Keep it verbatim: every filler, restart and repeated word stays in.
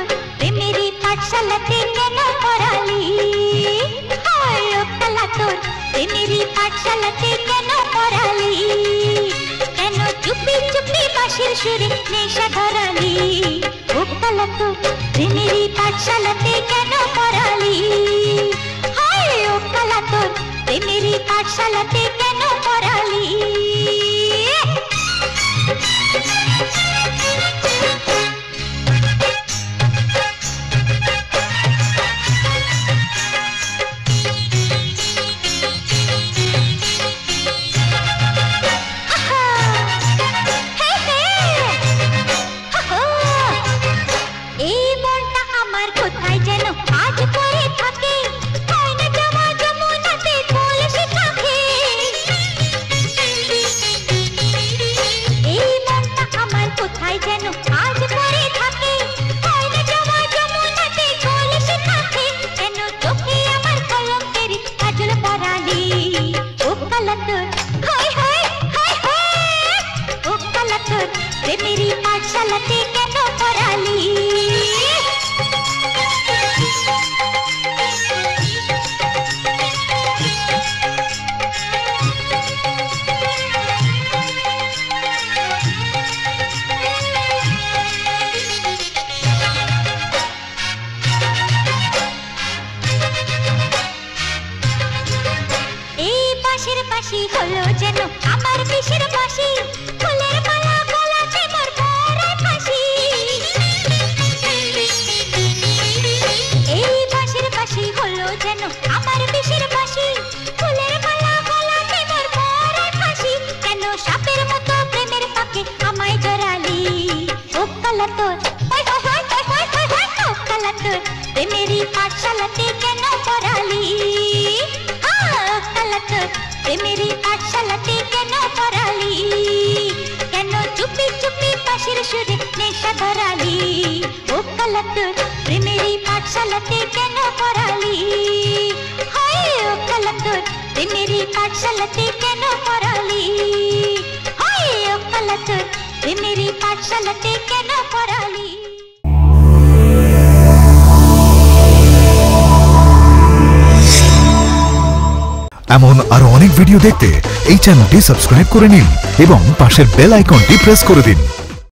প্রেমেরই পাঠশালাতে কেন পড়ালি? হায় ও কালা তোর প্রেমেরই পাঠশালাতে কেন পড়ালি? কেন চুপি চুপি বাঁশির সুরে নেশা ধরালি? ও কালা তোর প্রেমেরই পাঠশালাতে কেন পড়ালি? হায় ও কালা তোর প্রেমেরই পাঠশালাতে কেন পড়ালি? प्रेमेरी पाठशालाते केन पढ़ाली? এই বাঁশির বাঁশি হলো যেন আমার বিষের বাঁশি, ফুলের মালা গলাতে মোর পরায় ফাঁসি। এই বাঁশির বাঁশি হলো যেন আমার বিষের বাঁশি, ফুলের মালা গলাতে মোর পরায় ফাঁসি। কেন সাপের মতো প্রেমের ফাঁকে আমায় জড়ালি? ও কালা তোর হায় হায় হায় হায় হায় হায়, ও কালা তোর প্রেমেরই পাঠশালাতে কেন পড়ালি? प्रेमेरी पाठशालाते केन पढ़ाली? केन चुपी चुपी बाँशिर सुरे नेशा धराली? ओ काला तोर प्रेमेरी पाठशालाते केन पढ़ाली? हाय ओ काला तोर प्रेमेरी पाठशालाते केन पढ़ाली? हाय ओ काला तोर प्रेमेरी पाठशालाते केन पढ़ाली? এমন আরো অনেক ভিডিও দেখতে এই চ্যানেলটি সাবস্ক্রাইব করে নিন এবং পাশের বেল আইকনটি প্রেস করে দিন।